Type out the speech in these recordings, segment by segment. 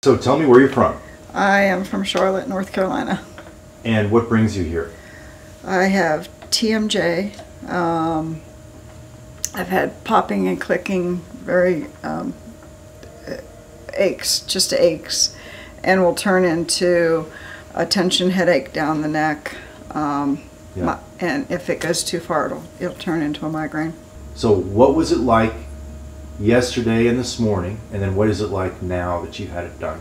So tell me where you're from. I am from Charlotte, North Carolina. And what brings you here? I have TMJ. I've had popping and clicking, very aches, just aches, and will turn into a tension headache down the neck. And if it goes too far, it'll turn into a migraine. So what was it like yesterday and this morning, and then what is it like now that you've had it done?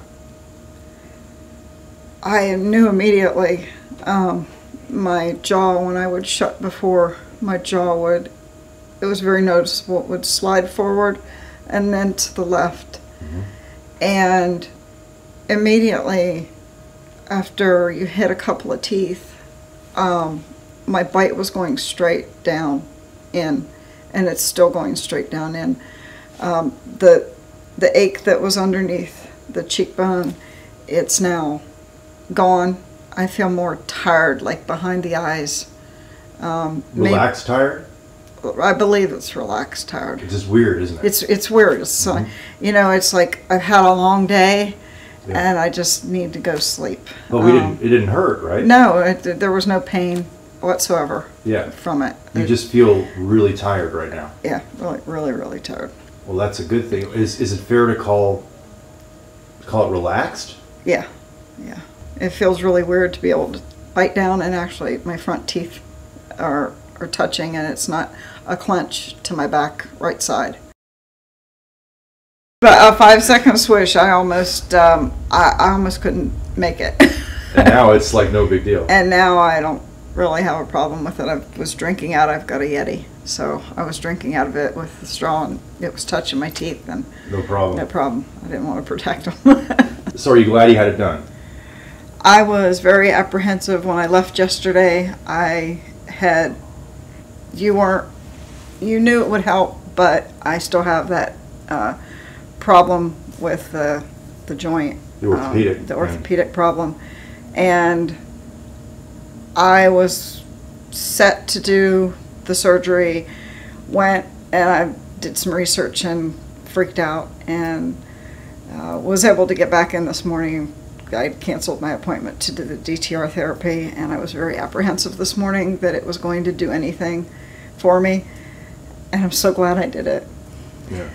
I knew immediately. My jaw, when I would shut before, my jaw would, it was very noticeable, it would slide forward and then to the left. Mm-hmm. And immediately after you hit a couple of teeth, my bite was going straight down in, and it's still going straight down in. The ache that was underneath the cheekbone, it's now gone. I feel more tired, like behind the eyes. Relaxed tired? I believe it's relaxed tired. It's just weird, isn't it? It's weird. It's you know, it's like I've had a long day, and I just need to go sleep. But it didn't hurt, right? No, there was no pain whatsoever. Yeah. From it. You just feel really tired right now. Yeah, really tired. Well, that's a good thing. Is it fair to call it relaxed? Yeah, yeah. It feels really weird to be able to bite down and actually my front teeth are touching, and it's not a clench to my back right side. But a 5-second swish, I almost couldn't make it. And now it's like no big deal. And now I don't really have a problem with it. I was drinking out. I've got a Yeti, so I was drinking out of it with the straw, and it was touching my teeth. And no problem. No problem. I didn't want to protect them. So are you glad you had it done? I was very apprehensive when I left yesterday. You knew it would help, but I still have that problem with the joint. The orthopedic. The orthopedic problem. And I was set to do the surgery, went and I did some research and freaked out, and was able to get back in this morning. I canceled my appointment to do the DTR therapy, and I was very apprehensive this morning that it was going to do anything for me, and I'm so glad I did it. Yeah.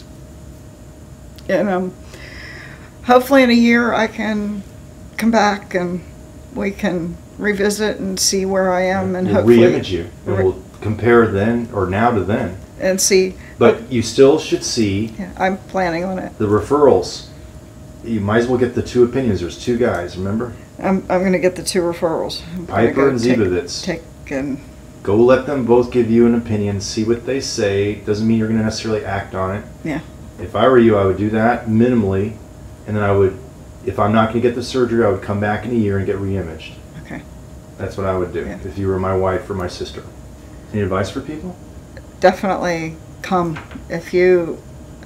Hopefully in a year I can come back and we can revisit and see where I am, and we'll hopefully re-image you, and we'll compare then or now to then, and see. But you still should see. Yeah, I'm planning on it. The referrals. You might as well get the two opinions. There's two guys, remember? I'm going to get the two referrals. Piper and Zebovitz. Go let them both give you an opinion, see what they say. Doesn't mean you're going to necessarily act on it. Yeah. If I were you, I would do that minimally, and then I would, if I'm not going to get the surgery, I would come back in a year and get re-imaged. Okay. That's what I would do if you were my wife or my sister. Any advice for people? Definitely come if you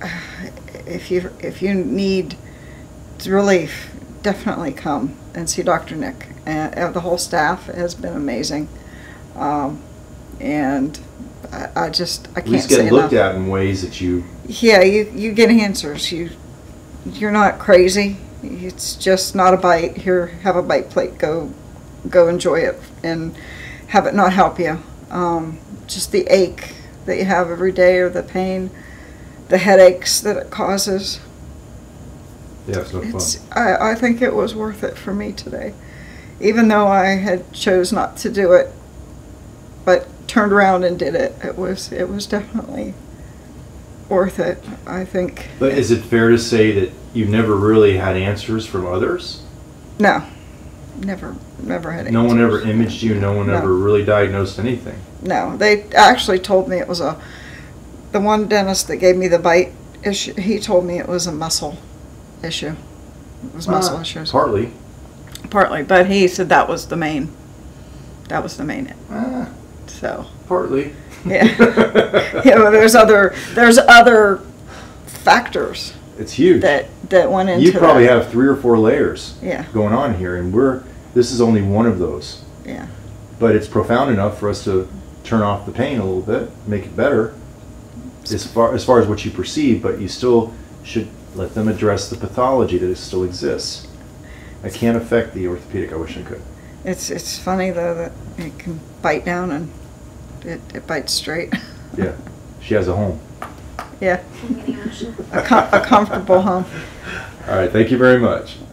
need relief. Definitely come and see Dr. Nick. And the whole staff has been amazing, and I can't say enough. At least get looked at in ways that you. Yeah, you get answers. You're not crazy. It's just not a bite. Here, have a bite plate. Go enjoy it, and have it not help you. Just the ache that you have every day, or the pain, the headaches that it causes. Yeah, it's no fun. I think it was worth it for me today, even though I had chose not to do it, but turned around and did it. It was definitely worth it, I think. But is it fair to say that you never really had answers from others? No, never had answers. No one ever imaged you. No one ever really diagnosed anything. No, they actually told me it was the one dentist that gave me the bite issue. He told me it was a muscle issue. It was muscle issues. Partly, but he said that was the main. So partly. Yeah. Yeah, well, there's other factors. It's huge. That went into. You probably have 3 or 4 layers. Yeah. Going on here, and this is only one of those. Yeah. But it's profound enough for us to turn off the pain a little bit, make it better, as far as what you perceive. But you still should Let them address the pathology that still exists. I can't affect the orthopedic. I wish I could. It's funny though that it can bite down and it bites straight. Yeah, she has a home. Yeah, a comfortable home. All right, thank you very much.